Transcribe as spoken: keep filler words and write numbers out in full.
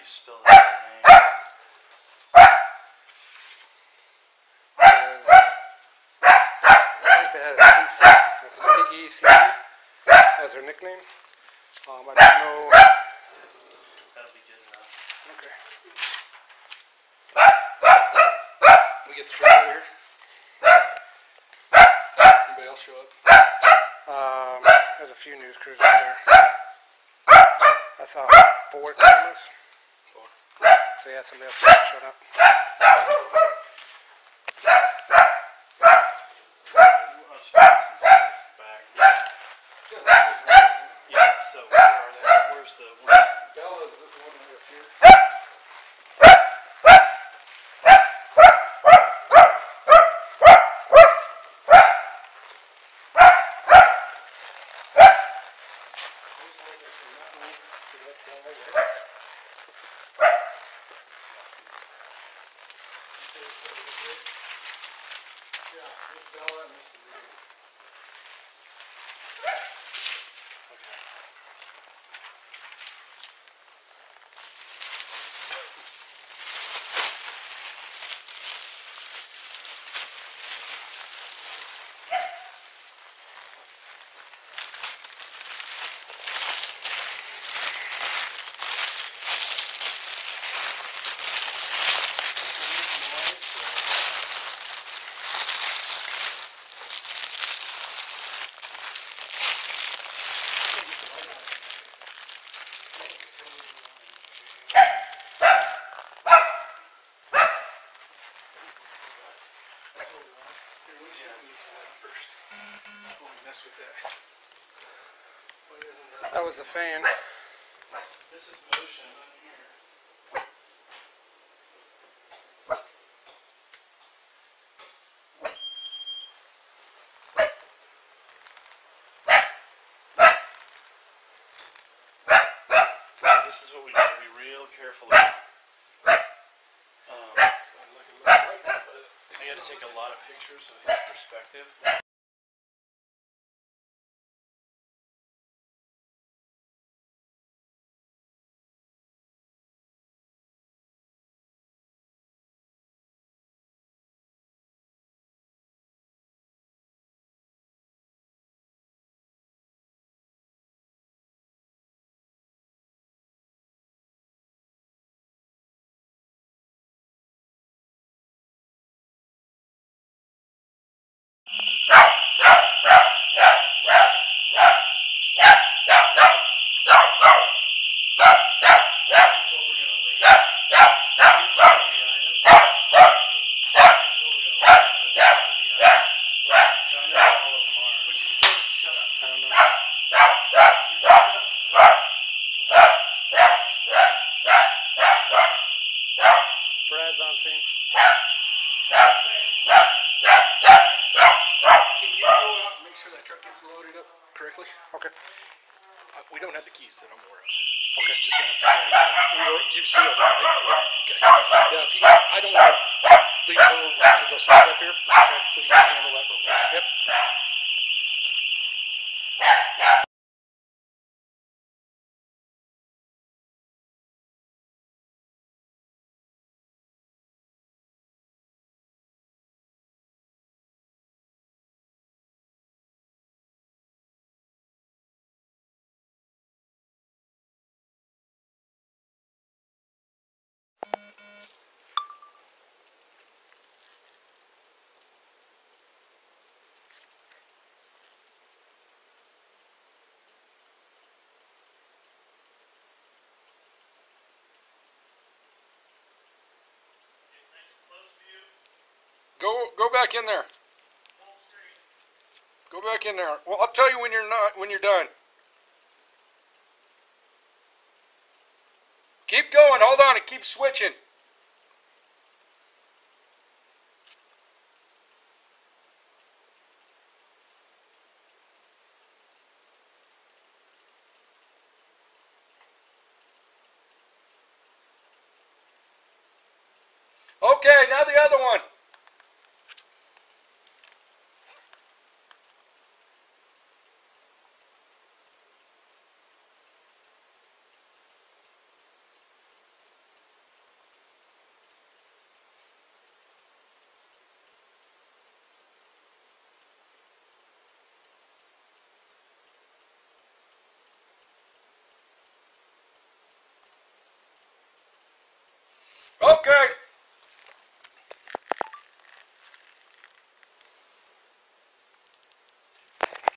you spell that name? I think they had a C C, C E C as their nickname. Um, I don't know. That'll be good enough. Okay. We get the truck over here. Anybody else show up? Um, there's a few news crews out there. I saw four cameras. Four. So yeah, somebody else showed up. Yeah, so where are they? Where's the one? Bella's this one right up here. That was the fan. This is motion on here. This is what we gotta be real careful about. Um, I gotta take a lot of pictures of his perspective. Brad's on scene. Can you go out and make sure that truck gets loaded up correctly? Okay. Uh, we don't have the keys that I'm aware of. So Okay. it's just gonna have to go. We You've sealed it, right? Yep. Okay. Yeah, if you, I don't want to leave it over because I'll stay up here. Okay. So you can handle that real quick. Yep. Go go back in there. Go back in there. Well, I'll tell you when you're not when you're done. Keep going. Hold on and keep switching. Okay, now the other one. Okay.